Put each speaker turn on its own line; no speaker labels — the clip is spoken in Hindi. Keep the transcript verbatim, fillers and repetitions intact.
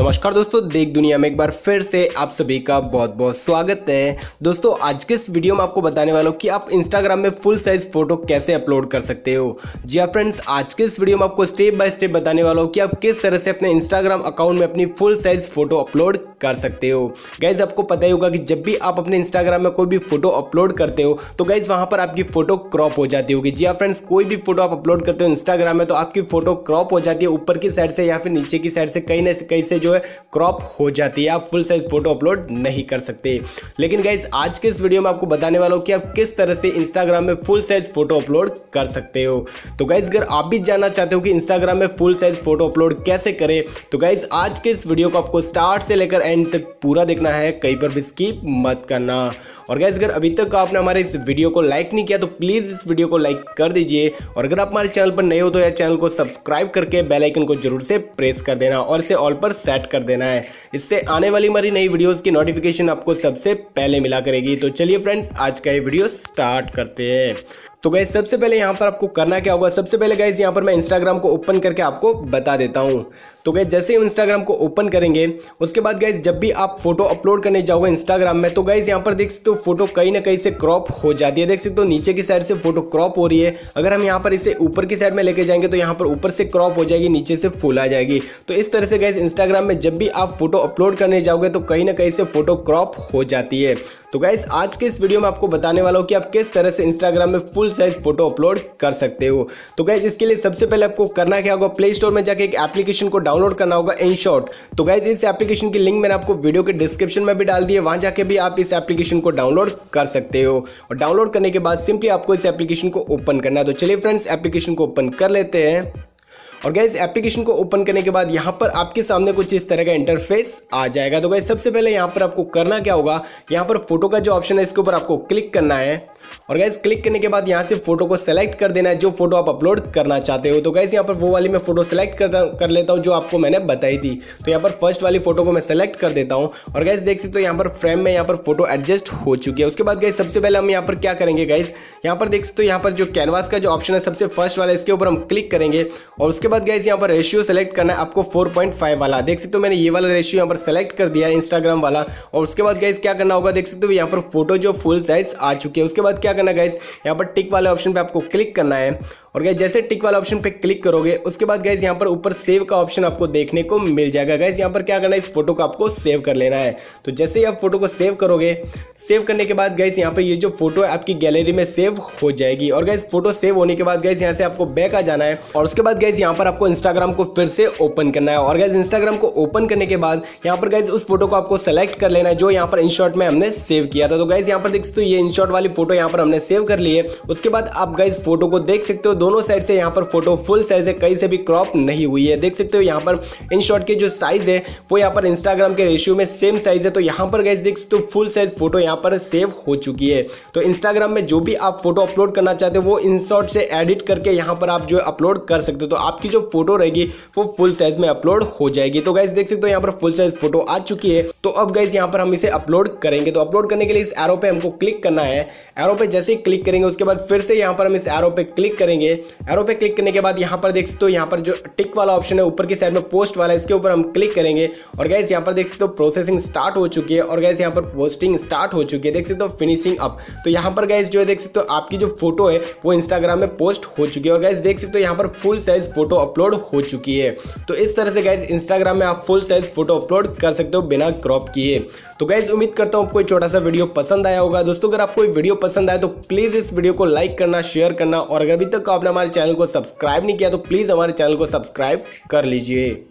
नमस्कार दोस्तों, देख दुनिया में एक बार फिर से आप सभी का बहुत बहुत स्वागत है। दोस्तों आज के इस वीडियो में आपको बताने वाला हूँ कि आप इंस्टाग्राम में फुल साइज फोटो कैसे अपलोड कर सकते हो। जी हाँ फ्रेंड्स, आज के इस वीडियो में आपको स्टेप बाय स्टेप बताने वाला हूँ कि आप किस तरह से अपने इंस्टाग्राम अकाउंट में अपनी फुल साइज फोटो अपलोड कर सकते हो। गाइज आपको पता ही होगा कि जब भी आप अपने इंस्टाग्राम में कोई भी फोटो अपलोड करते हो तो गाइज वहां पर आपकी फोटो क्रॉप हो जाती होगी। जी हाँ फ्रेंड्स, कोई भी फोटो आप अपलोड करते हो इंस्टाग्राम में तो आपकी फोटो क्रॉप हो जाती है, ऊपर की साइड से या फिर नीचे की साइड से कहीं ना कहीं से जो है क्रॉप हो जाती है। आप फुल साइज फोटो अपलोड नहीं कर सकते। लेकिन गाइज आज के इस वीडियो में आपको बताने वाला हूं कि आप किस तरह से इंस्टाग्राम में फुल साइज फोटो अपलोड कर सकते हो। तो गाइज अगर आप भी जानना चाहते हो कि इंस्टाग्राम में फुल साइज फोटो अपलोड कैसे करें तो गाइज आज के इस वीडियो को आपको स्टार्ट से लेकर एंड तक पूरा देखना है, कहीं पर भी स्किप मत करना। और गाइज अगर अभी तक आपने हमारे इस वीडियो को लाइक नहीं किया तो प्लीज इस वीडियो को लाइक कर दीजिए, और अगर आप हमारे चैनल पर नए हो तो यार चैनल को सब्सक्राइब करके बेल आइकन को जरूर से प्रेस कर देना और इसे ऑल पर सेट कर देना है। इससे आने वाली हमारी नई वीडियोस की नोटिफिकेशन आपको सबसे पहले मिला करेगी। तो चलिए फ्रेंड्स आज का ये वीडियो स्टार्ट करते हैं। तो गाइज सबसे पहले यहाँ पर आपको करना क्या होगा, सबसे पहले गाइज यहाँ पर मैं इंस्टाग्राम को ओपन करके आपको बता देता हूँ। तो गाइज जैसे ही इंस्टाग्राम को ओपन करेंगे उसके बाद गाइज जब भी आप फोटो अपलोड करने जाओगे इंस्टाग्राम में तो गाइज यहाँ पर देख सकते हो फोटो कहीं ना कहीं से क्रॉप हो जाती है। देख सकते हो नीचे की साइड से फोटो क्रॉप हो रही है। अगर हम यहाँ पर इसे ऊपर की साइड में लेके जाएंगे तो यहाँ पर ऊपर से क्रॉप हो जाएगी, नीचे से फुल आ जाएगी। तो इस तरह से गाइज इंस्टाग्राम में जब भी आप फोटो अपलोड करने जाओगे तो कहीं ना कहीं से फोटो क्रॉप हो जाती है। तो गाइज आज के इस वीडियो में आपको बताने वाला हूँ कि आप किस तरह से इंस्टाग्राम में फुल साइज फोटो अपलोड कर सकते हो। तो गाइज इसके लिए सबसे पहले आपको करना क्या होगा, प्ले स्टोर में जाके एक एप्लीकेशन को डाउनलोड करना होगा, इनशॉट। तो गाइज इस एप्लीकेशन की लिंक मैंने आपको वीडियो के डिस्क्रिप्शन में भी डाल दी है, वहां जाके भी आप इस एप्लीकेशन को डाउनलोड कर सकते हो। और डाउनलोड करने के बाद सिंपली आपको इस एप्लीकेशन को ओपन करना है। तो चलिए फ्रेंड्स एप्लीकेशन को ओपन कर लेते हैं। और गाइस एप्लीकेशन को ओपन करने के बाद यहाँ पर आपके सामने कुछ इस तरह का इंटरफेस आ जाएगा। तो गाइस सबसे पहले यहाँ पर आपको करना क्या होगा, यहाँ पर फोटो का जो ऑप्शन है इसके ऊपर आपको क्लिक करना है। और गाइस क्लिक करने के बाद यहाँ से फोटो को सेलेक्ट कर देना है जो फोटो आप अपलोड करना चाहते हो। तो गाइस यहाँ पर वो वाली मैं फोटो सेलेक्ट कर, कर लेता हूँ जो आपको मैंने बताई थी। तो यहाँ पर फर्स्ट वाली फोटो को मैं सेलेक्ट कर देता हूँ। और गाइस देख सकते हो यहाँ पर फ्रेम में यहाँ पर फोटो एडजस्ट हो चुकी है। उसके बाद गाइस सबसे पहले हम यहाँ पर क्या करेंगे, गाइस यहाँ पर देख सकते हो यहाँ पर जो कैनवास का जो ऑप्शन है सबसे फर्स्ट वाला इसके ऊपर हम क्लिक करेंगे। और उसके बाद गाइस यहाँ पर रेशियो सेलेक्ट करना है आपको फोर पॉइंट फाइव वाला। देख सकते हो मैंने ये वाला रेशियो यहाँ पर सेलेक्ट कर दिया है इंस्टाग्राम वाला। और उसके बाद गाइस क्या करना होगा, देख सकते हो यहाँ पर फोटो जो फुल साइज आ चुकी है। उसके बाद क्या करना गाइस, यहाँ पर टिक वाले ऑप्शन पे आपको क्लिक करना है। और गाइस जैसे टिक वाला ऑप्शन पे क्लिक करोगे उसके बाद गाइस यहाँ पर ऊपर सेव का ऑप्शन आपको देखने को मिल जाएगा। गाइस यहाँ पर क्या करना है, इस फोटो को आपको सेव कर लेना है। तो जैसे ही आप फोटो को सेव करोगे, सेव करने के बाद गाइस यहाँ पर ये जो फोटो है आपकी गैलरी में सेव हो जाएगी। और गाइस फोटो सेव होने के बाद गाइस यहाँ से आपको बैक आ जाना है। और उसके बाद गाइस यहाँ पर आपको इंस्टाग्राम को फिर से ओपन करना है। और गाइस इंस्टाग्राम को ओपन करने के बाद यहाँ पर गाइस उस फोटो को आपको सेलेक्ट कर लेना है जो यहाँ पर इनशॉट में हमने सेव किया था। तो गाइस यहाँ पर देख सकते हो ये इनशॉट वाली फोटो यहाँ पर हमने सेव कर ली है। उसके बाद आप गाइस फोटो को देख सकते हो दोनों साइड से यहाँ पर फोटो फुल साइज है, कहीं से भी क्रॉप नहीं हुई है। देख सकते हो यहाँ पर इनशॉट की जो साइज है वो यहाँ पर इंस्टाग्राम के रेशियो में सेम साइज है। तो यहाँ पर गाइस देख सकते हो फुल साइज फोटो यहाँ पर सेव हो चुकी है। तो इंस्टाग्राम में जो भी आप फोटो अपलोड करना चाहते हो वो इनशॉट से एडिट करके यहाँ पर आप जो अपलोड कर सकते हो। तो आपकी जो फोटो रहेगी वो फुल साइज में अपलोड हो जाएगी। तो गाइस देख सकते हो यहाँ पर फुल साइज फोटो आ चुकी है। तो अब गाइस यहाँ पर हम इसे अपलोड करेंगे। तो अपलोड करने के लिए इस एरो पे हमको क्लिक करना है। एरो पे जैसे ही क्लिक करेंगे उसके बाद फिर से यहाँ पर हम इस एरो पे क्लिक करेंगे। एरो पे क्लिक करने के बाद यहाँ पर देख सकते हो यहाँ पर जो टिक वाला ऑप्शन है ऊपर की साइड में पोस्ट वाला, इसके ऊपर हम क्लिक करेंगे। और गाइस यहाँ पर देख सकते हो प्रोसेसिंग स्टार्ट हो चुकी है। और गाइस यहाँ पर पोस्टिंग स्टार्ट हो चुकी है, देख सकते हो फिनिशिंग अप। तो यहाँ पर गाइस जो है देख सकते हो आपकी जो फोटो है वो इंस्टाग्राम में पोस्ट हो चुकी है। और गाइस देख सकते हो यहाँ पर फुल साइज फोटो अपलोड हो चुकी है। तो इस तरह से गाइस इंस्टाग्राम में आप फुल साइज फोटो अपलोड कर सकते हो बिना क्रॉप किए। तो गाइस उम्मीद करता हूँ आपको छोटा सा वीडियो पसंद आया होगा। दोस्तों अगर आपको वीडियो पसंद आया तो प्लीज इस वीडियो को लाइक करना, शेयर करना, और अगर अभी तक आपने हमारे चैनल को सब्सक्राइब नहीं किया तो प्लीज हमारे चैनल को सब्सक्राइब कर लीजिए।